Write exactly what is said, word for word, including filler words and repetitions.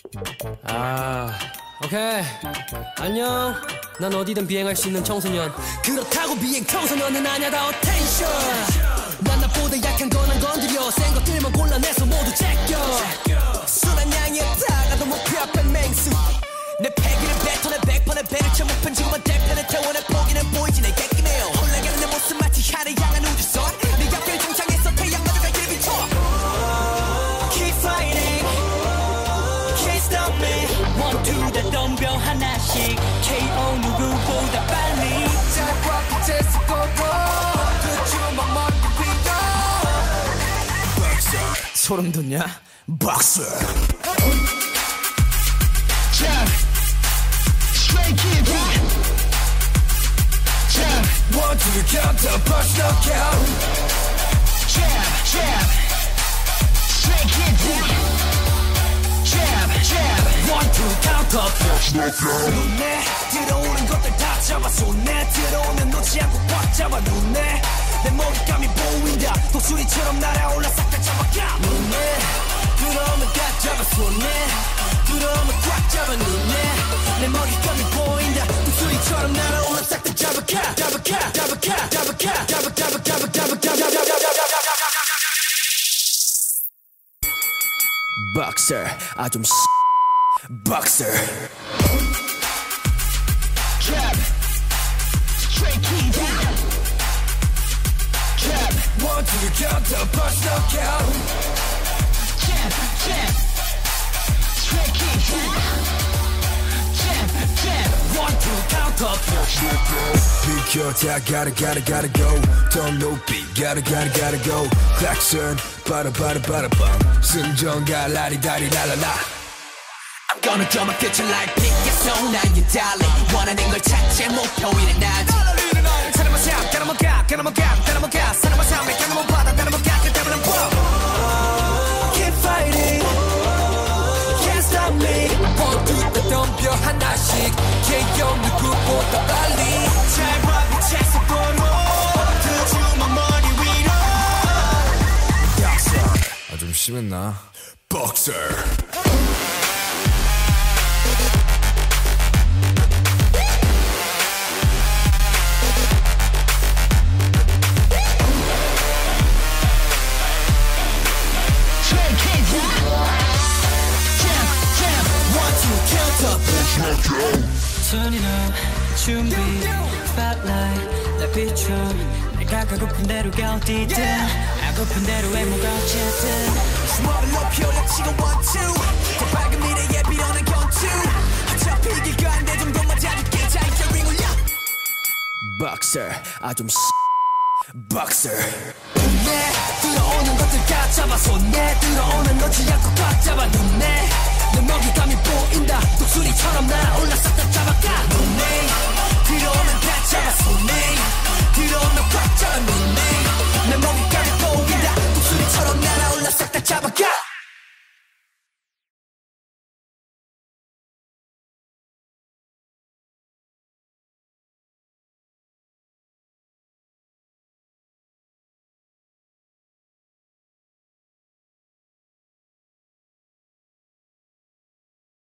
아, 오케이. 안녕. 난 어디든 비행할 수 있는 청소년. 그렇다고 비행 청소년은 아냐 다 어텐션. 난 나보다 약한 건 안 건드려. 센 것들만 골라내서 모두 제껴. 순한 양이었다가도 목표 앞에 맹수. 내 패기를 뱉어내 백번의 배를 쳐 목편 지구만 대편에 태워내 포기는 보이지 내 깨끗해요. 홀라가는 내 모습 마치 하늘 향한 우주선. 네 옆길 정상에서 태양마저 갈 길을 비춰. Keep fighting, can't stop me. One two 다 덤벼 하나씩 케이오 누구보다 빨리. 짧고 빛에 섞어도 그 주먹 멀리 비어. 소름 돋냐? Boxer. Jab, straight kick, jab, one two counter punch knockout. Jab, jab, straight kick, jab, jab, one two counter punch knockout. 눈에 들어오는 것들 다 잡아 손에 들어오면 놓지 않고 꽉 잡아 눈에 내 머리감이 보인다 독수리처럼 날아올라 싹 다 잡아가. 눈에 들어오면 다 잡아 손에 들어오면 꽉 잡아 눈에 내 먹잇감이 보인다 독수리처럼 날아올라 싹 다 잡아가. 잡아가 잡아가 잡아가 잡아 잡아 잡아 잡아 잡아 Boxer 아좀 Boxer Jab straight kick Jab one two counter punch knockout. Jab jab straight kick jab jab one two counter punch knockout. 비켜 다 gotta gotta gotta go 더 높이 gotta gotta gotta go. Klaxon 바라 바라 바라 밤 승전가 라리다리 라라라. I'm gonna draw my future like Picasso. 난 you darling 원하는 걸 찾지 목표이는 나지. 사람만 삶 가나만 가 가나만 가 가나만 가 사람만 삶에 가나만 받아 가나만 가 그 때문에 뭐 Keep fighting Can't stop me. 모두 다 덤벼 하나씩 개형 누구보다 빨리. 잘 빛에 섞어도 그 주먹 머리 위로. Boxer 아 좀 심했나? Boxer Turn it up, 준비, spotlight, 날 비춰. 내가 가고픈 대로 가 어디든 하고픈 대로 해 뭐가 어쨌든. 주먹을 높여 let's go one two. 더 밝은 미래에 빌어낸 견투. 어차피 이길 거 안 돼 좀 더 맞아줄게 자 이제 링 올려. Boxer 아좀 Boxer 눈에 들어오는 것들 다 잡아 손에 들어오는 놓지 않고 꽉 잡아 눈에 내 먹잇감이 보인다 독수리처럼 날아올라 싹 다 잡아가. 눈에 들어오면 다 잡아 손에